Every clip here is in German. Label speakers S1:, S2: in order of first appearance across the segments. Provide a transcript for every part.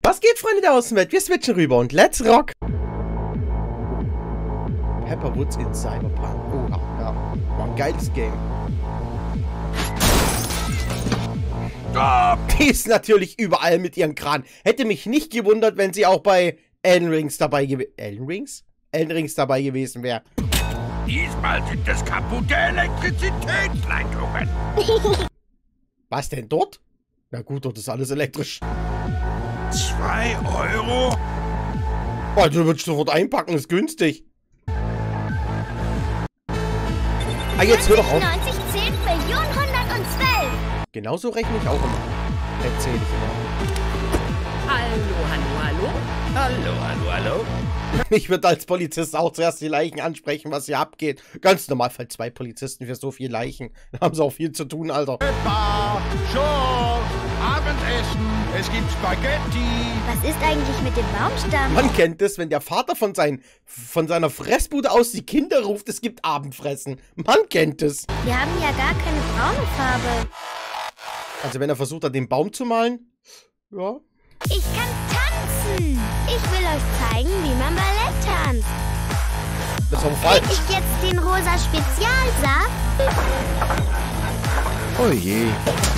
S1: Was geht, Freunde der Außenwelt? Wir switchen rüber und let's rock! Pepperwoods in Cyberpunk. Oh, ja. War ein geiles Game. Die ist natürlich überall mit ihrem Kran. Hätte mich nicht gewundert, wenn sie auch bei Elden Rings dabei gewesen... Elden Rings dabei gewesen wäre.
S2: Diesmal sind es kaputte Elektrizitätsleitungen.
S1: Was denn dort? Na gut, dort ist alles elektrisch.
S2: 2 Euro?
S1: Oh, du würdest sofort einpacken, ist günstig. Ah, jetzt hör doch auf.
S3: 90, 10, Millionen, 112.
S1: Genauso rechne ich auch immer. Erzähle ich immer.
S4: Hallo, hallo, hallo?
S2: Hallo, hallo, hallo.
S1: Ich würde als Polizist auch zuerst die Leichen ansprechen, was hier abgeht. Ganz normal, für 2 Polizisten für so viel Leichen. Da haben sie auch viel zu tun, Alter.
S2: Bar, Show, Abendessen, es gibt Spaghetti.
S3: Was ist eigentlich mit dem Baumstamm?
S1: Man kennt es, wenn der Vater von seiner Fressbude aus die Kinder ruft, es gibt Abendfressen. Man kennt es.
S3: Wir haben ja gar keine braune Farbe.
S1: Also wenn er versucht hat, den Baum zu malen, ja.
S3: Ich kann tanzen. Ich will euch zeigen, wie man Ballett tanzt.
S1: Das ist aber falsch.
S3: Krieg ich jetzt den rosa Spezialsaft?
S2: Oh je.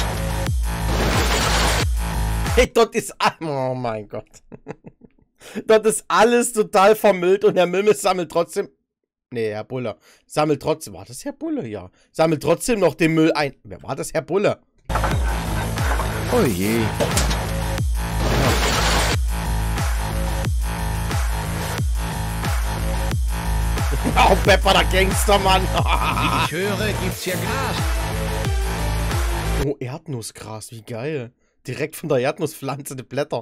S1: Hey, dort ist... Oh mein Gott. Dort ist alles total vermüllt und Herr Mümmel sammelt trotzdem... Nee, Herr Buller. Sammelt trotzdem... War das Herr Buller? Ja. Sammelt trotzdem noch den Müll ein. Wer war das, Herr Buller?
S2: Oh je.
S1: Oh, Pepper, der Gangstermann.
S2: Wie ich höre, gibt's hier Gras.
S1: Oh, Erdnussgras, wie geil. Direkt von der Erdnusspflanze die Blätter.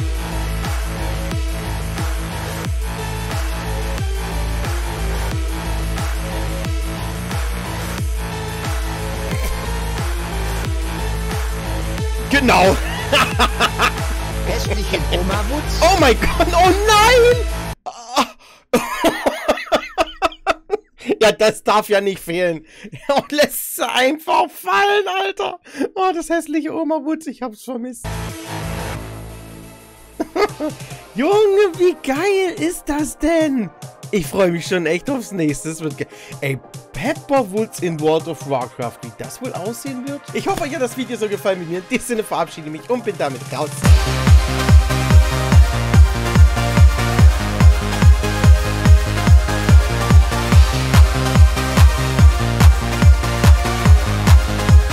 S1: Genau.
S2: Hässliche Oma Wutz.
S1: Oh mein Gott, oh nein! Ja, das darf ja nicht fehlen. Er lässt sie einfach fallen, Alter. Oh, das hässliche Oma Wutz, ich hab's vermisst. Junge, wie geil ist das denn? Ich freue mich schon echt aufs nächste. Das wird geil. Ey, Pepperwoods in World of Warcraft, wie das wohl aussehen wird? Ich hoffe, euch hat das Video so gefallen wie mir. In diesem Sinne verabschiede ich mich und bin damit raus.